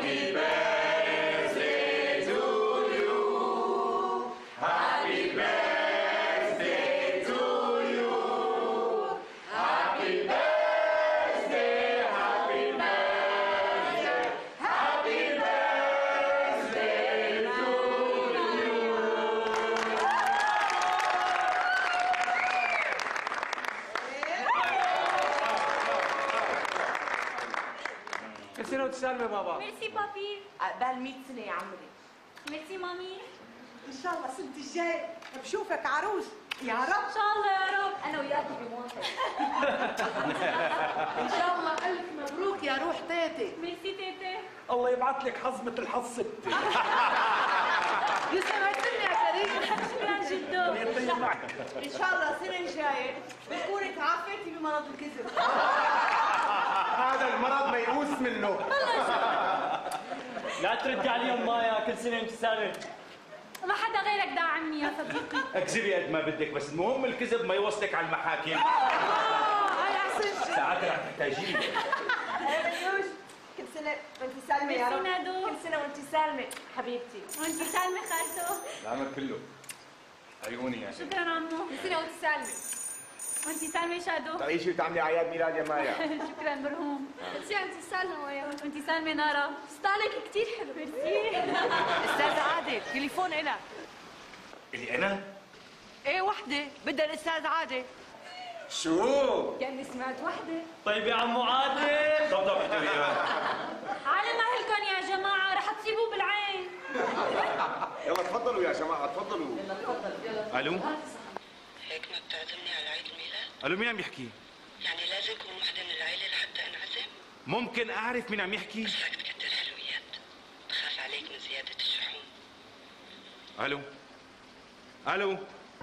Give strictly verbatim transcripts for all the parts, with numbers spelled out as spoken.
كل سنة وانت سالمة بابا. ميرسي بابي. عقبال مية سنة يا عمري. ميرسي مامي. إن شاء الله السنة الجاي بشوفك عروس يا رب. إن شاء الله يا رب. أنا وياكي بموافق. إن شاء الله ألف مبروك يا روح تيتي. ميرسي تيتي. الله يبعث لك حظ مثل حظ ستي. يسعدني يا كريم. شكرا جدا. يطيب معك. إن شاء الله السنة الجاية بتكوني تعافيتي بمرض الكذب. هذا المرض ميؤوس منه. لا ترجع اليوم مايا، كل سنه وانت سالم. ما حدا غيرك داعمني يا صديقي. اكذبي قد ما بدك، بس المهم الكذب ما يوصلك على المحاكم. هاي أحسن. ساعات رح تحتاجيه. بيوش كل سنة وانت سالمة يا رب. ميرسي نادو. كل سنة وانت سالمة حبيبتي. وانت سالمة خالته. العمر كله عيوني يعني. شكرا عمو. كل سنة وانت سالمة. وانت سالمة شادو. تعيشي وتعملي اعياد ميلاد يا مايا. شكرا برهوم. ميرسي انت سالمة ويا وانت سالمة نارا. ستايلك كثير حلو. ميرسي. أستاذ عادل تليفون إلك. اللي انا؟ إيه وحدة بدها الأستاذ عادل. شو؟ كأني سمعت وحدة. طيب يا عمو عادل. طب طب احتري. على مهلكم يا جماعة رح تصيبوا بالعين. يلا تفضلوا يا جماعه تفضلوا. يلا تفضل يلا. الو؟ هيك ما بتعزمني على عيد الميلاد؟ الو مين عم يحكي؟ يعني لازم اكون وحده من العيله لحتى انعزم؟ ممكن اعرف مين عم يحكي؟ بس بدك تكتر حلويات، بخاف عليك من زياده الشحوم. الو؟ الو؟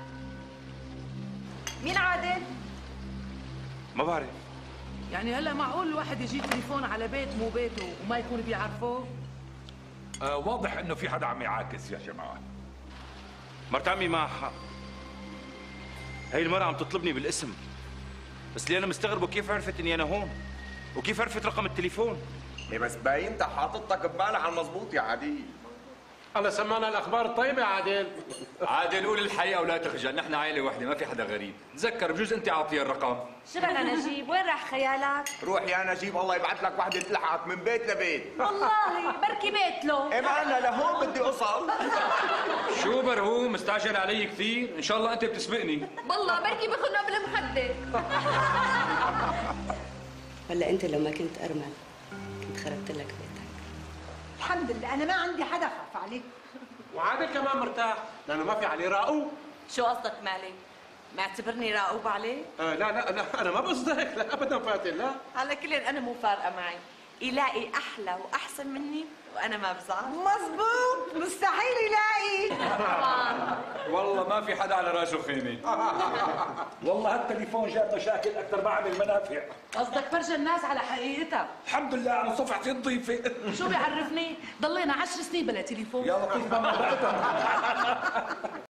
مين عادل؟ ما بعرف. يعني هلا معقول الواحد يجي تليفون على بيت مو بيته وما يكون بيعرفه؟ آه واضح انه في حدا عم يعاكس يا جماعه. مرت عمي معها حق. هي المرأة عم تطلبني بالاسم، بس اللي انا مستغربه كيف عرفت اني انا هون؟ وكيف عرفت رقم التليفون؟ ايه بس باين انت حاططك ببالها على المظبوط يا عادل. الله سمعنا الأخبار الطيبة يا عادل. عادل قول الحقيقه ولا تخجل، نحن عائله وحده ما في حدا غريب. تذكر بجوز انت عاطيه الرقم. شو بدنا نجيب؟ وين راح خيالك؟ روح يا نجيب الله يبعث لك وحده تلحقك من بيت لبيت. والله بركي بيت له. ايه ما انا لهون بدي اوصل. شو برهوم مستعجل علي كثير؟ ان شاء الله انت بتسبقني. والله بركي باخذنا بالمخدة. ولا انت لو ما كنت ارمل كنت خربت لك بيتك. الحمد لله أنا ما عندي حدا خاف عليه. وعادل كمان مرتاح لأنه ما في عليه راؤوب. شو قصدك مالي؟ معتبرني راؤوب عليه؟ آه لا لا لا أنا ما بقصد هيك، لا أبدا فاتن لا. على كل أنا مو فارقة معي. يلاقي أحلى وأحسن مني وأنا ما بزعل. مزبوط مستحيل يلاقي. والله ما في حدا على راسه خيمه. والله هالتليفون جاب مشاكل اكثر ما عمل منافع. قصدك فرجى الناس على حقيقتها. الحمد لله على صفحة الضيفة. شو بيعرفني؟ ضلينا عشر سنين بلا تليفون. يا لطيف ما بعتها.